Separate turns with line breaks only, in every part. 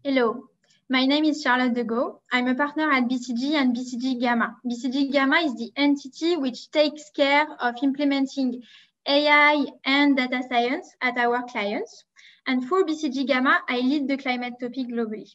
Hello, my name is Charlotte Degault. I'm a partner at BCG and BCG Gamma. BCG Gamma is the entity which takes care of implementing AI and data science at our clients. And for BCG Gamma, I lead the climate topic globally.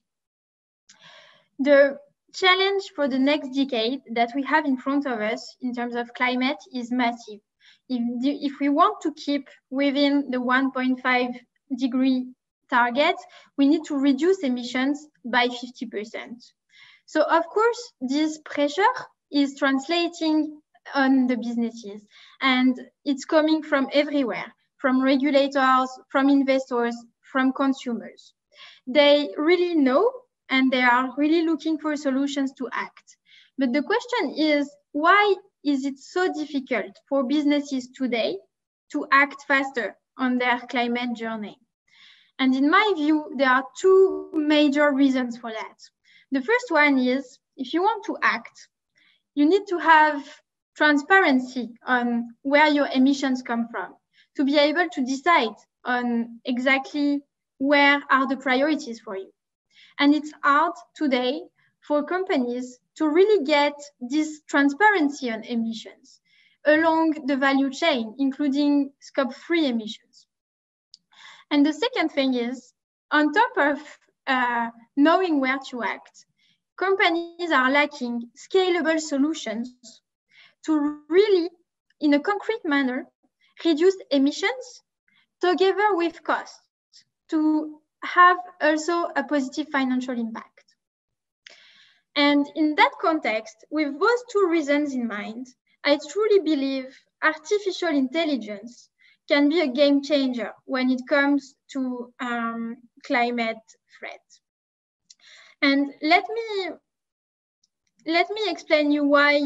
The challenge for the next decade that we have in front of us in terms of climate is massive. If we want to keep within the 1.5 degree target, we need to reduce emissions by 50%. So of course, this pressure is translating on the businesses, and it's coming from everywhere, from regulators, from investors, from consumers. They really know, and they are really looking for solutions to act. But the question is, why is it so difficult for businesses today to act faster on their climate journey? And in my view, there are two major reasons for that. The first one is, if you want to act, you need to have transparency on where your emissions come from, to be able to decide on exactly where are the priorities for you. And it's hard today for companies to really get this transparency on emissions along the value chain, including scope 3 emissions. And the second thing is, on top of knowing where to act, companies are lacking scalable solutions to really, in a concrete manner, reduce emissions together with costs to have also a positive financial impact. And in that context, with those two reasons in mind, I truly believe artificial intelligence can be a game changer when it comes to climate threat. And let me explain you why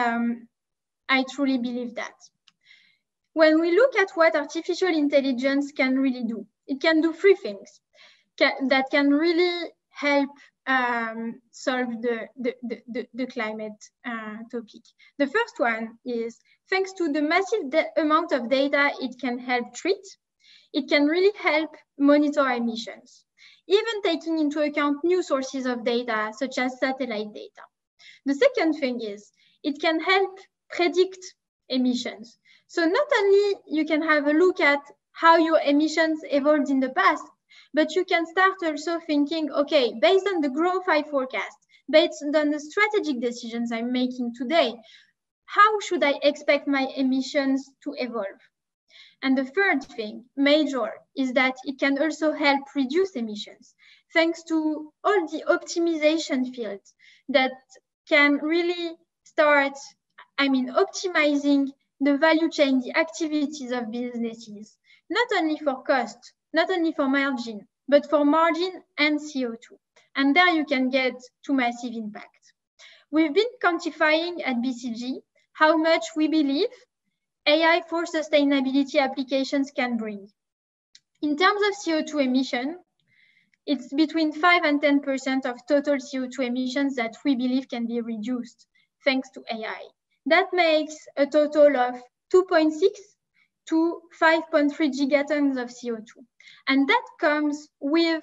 I truly believe that. When we look at what artificial intelligence can really do, it can do three things that can really help solve the climate topic. The first one is, thanks to the massive amount of data it can help treat, it can really help monitor emissions, even taking into account new sources of data, such as satellite data. The second thing is, it can help predict emissions. So not only you can have a look at how your emissions evolved in the past, but you can start also thinking, okay, based on the growth I forecast, based on the strategic decisions I'm making today, how should I expect my emissions to evolve? And the third thing, major, is that it can also help reduce emissions, thanks to all the optimization fields that can really start, optimizing the value chain, the activities of businesses, not only for cost, not only for margin, but for margin and CO2. And there you can get to massive impact. We've been quantifying at BCG how much we believe AI for sustainability applications can bring. In terms of CO2 emission, it's between 5 and 10% of total CO2 emissions that we believe can be reduced thanks to AI. That makes a total of 2.6 to 5.3 gigatons of CO2. And that comes with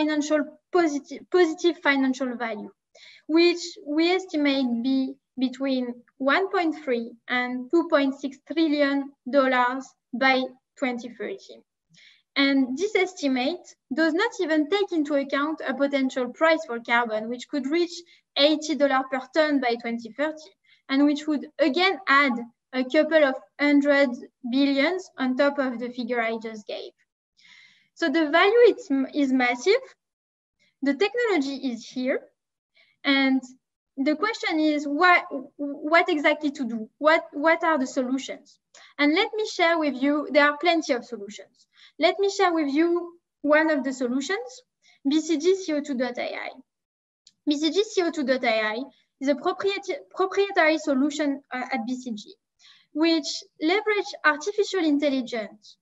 positive financial value, which we estimate be between 1.3 and $2.6 trillion by 2030. And this estimate does not even take into account a potential price for carbon, which could reach $80 per ton by 2030, and which would again add a couple of hundred billions on top of the figure I just gave. So the value is massive. The technology is here. And the question is, what exactly to do? What are the solutions? And let me share with you, there are plenty of solutions. Let me share with you one of the solutions, BCG CO2.ai. BCG CO2.ai is a proprietary solution at BCG, which leverage artificial intelligence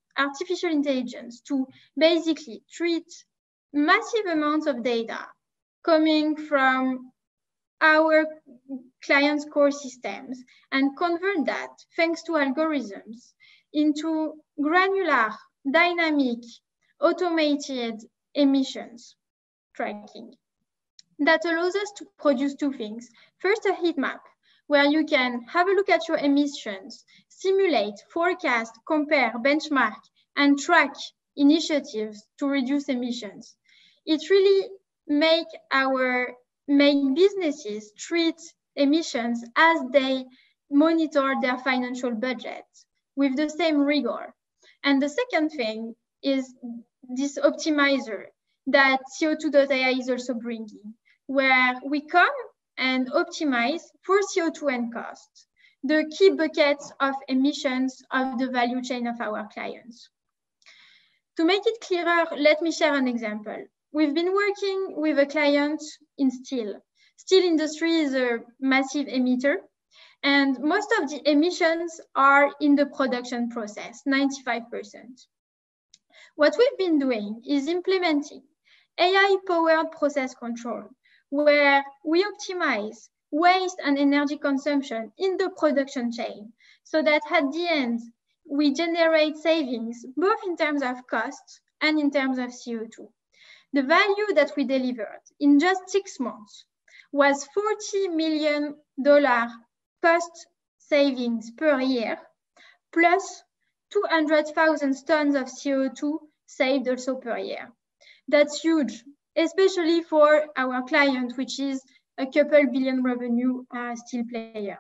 to basically treat massive amounts of data coming from our clients' core systems and convert that, thanks to algorithms, into granular, dynamic, automated emissions tracking. That allows us to produce two things. First, a heat map, where you can have a look at your emissions, simulate, forecast, compare, benchmark, and track initiatives to reduce emissions. It really make businesses treat emissions as they monitor their financial budget with the same rigor. And the second thing is this optimizer that CO2.ai is also bringing, where we come and optimize for CO2 and cost, the key buckets of emissions of the value chain of our clients. To make it clearer, let me share an example. We've been working with a client in steel. Steel industry is a massive emitter, and most of the emissions are in the production process, 95%. What we've been doing is implementing AI-powered process control, where we optimize waste and energy consumption in the production chain, so that at the end, we generate savings, both in terms of costs and in terms of CO2. The value that we delivered in just 6 months was $40 million cost savings per year, plus 200,000 tons of CO2 saved also per year. That's huge, especially for our client, which is a couple billion revenue steel player.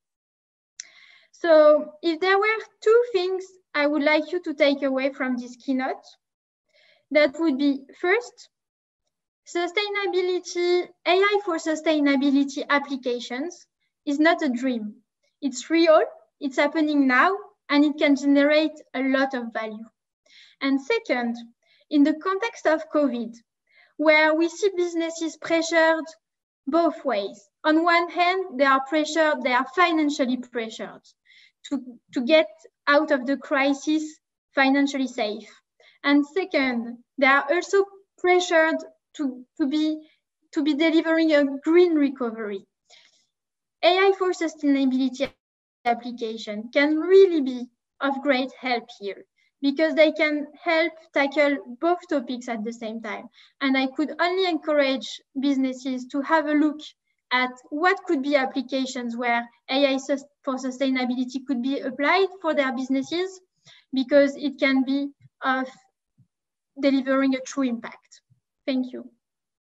So if there were two things I would like you to take away from this keynote, that would be first, sustainability, AI for sustainability applications is not a dream. It's real, it's happening now, and it can generate a lot of value. And second, in the context of COVID, where we see businesses pressured both ways. On one hand, they are pressured, they are financially pressured to get out of the crisis financially safe. And second, they are also pressured to be delivering a green recovery. AI for sustainability application can really be of great help here, because they can help tackle both topics at the same time. And I could only encourage businesses to have a look at what could be applications where AI for sustainability could be applied for their businesses, because it can be of delivering a true impact. Thank you.